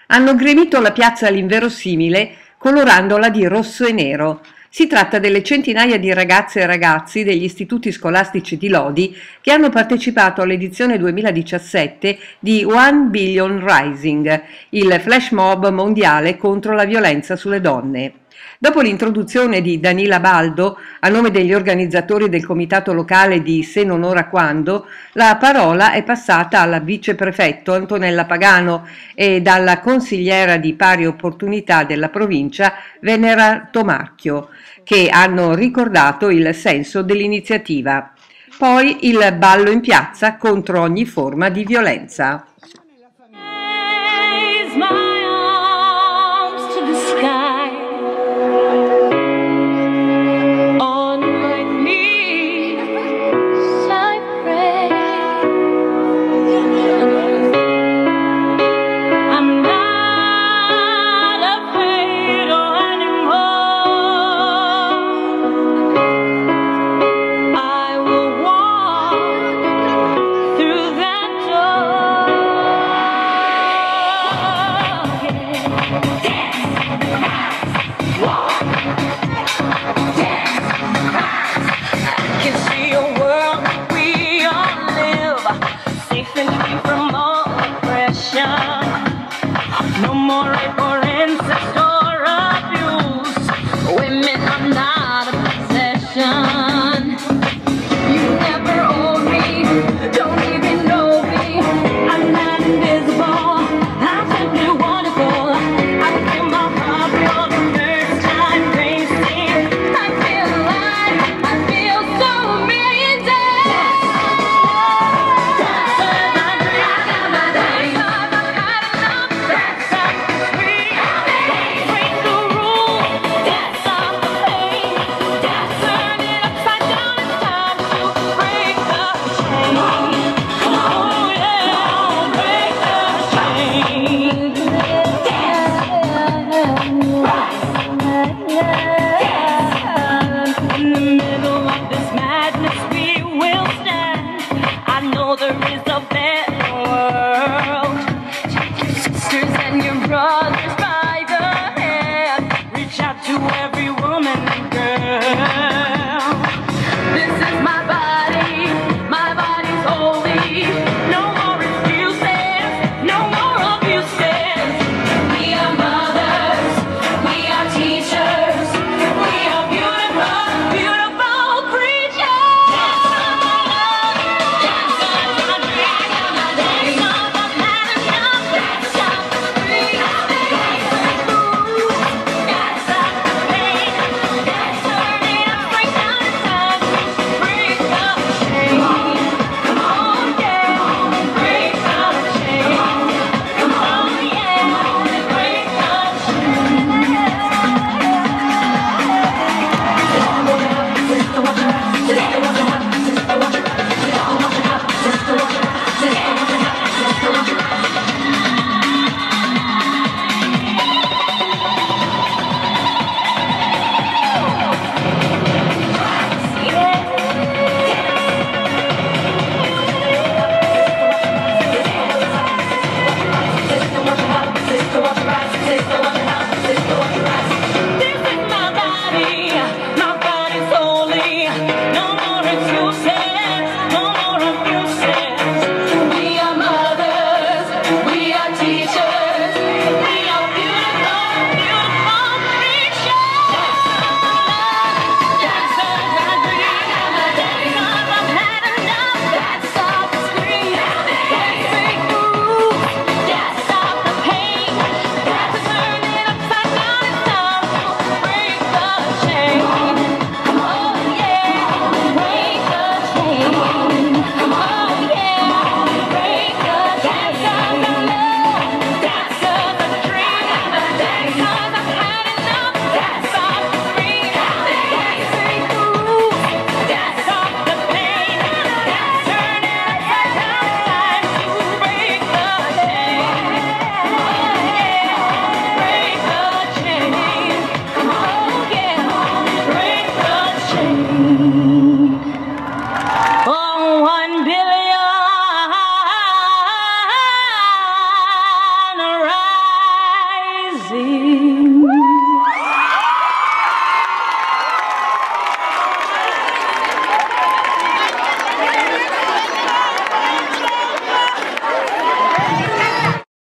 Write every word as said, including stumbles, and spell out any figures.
hanno gremito la piazza all'inverosimile colorandola di rosso e nero. Si tratta delle centinaia di ragazze e ragazzi degli istituti scolastici di Lodi che hanno partecipato all'edizione duemiladiciassette di One Billion Rising, il flash mob mondiale contro la violenza sulle donne. Dopo l'introduzione di Danila Baldo, a nome degli organizzatori del comitato locale di Se non ora quando, la parola è passata alla viceprefetto Antonella Pagano e dalla consigliera di pari opportunità della provincia Venera Tomarchio, che hanno ricordato il senso dell'iniziativa. Poi il ballo in piazza contro ogni forma di violenza. No more rape or incest or abuse. Women are not a possession. You never own me, don't even know me. I'm not invisible, I'm simply wonderful. I feel my heart for the first time racing. I feel alive, I feel so amazing. In the middle of this madness we will stand. I know there is a